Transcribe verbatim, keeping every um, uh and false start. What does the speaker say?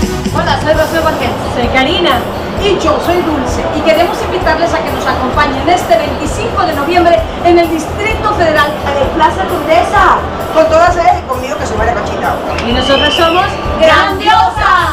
Hola, soy Rocío Borges. Soy Karina. Y yo soy Dulce. Y queremos invitarles a que nos acompañen este veinticinco de noviembre en el Distrito Federal de Plaza Condesa. Con todas ellas y conmigo que soy María Conchita. Y nosotros somos ¡Grandiosas!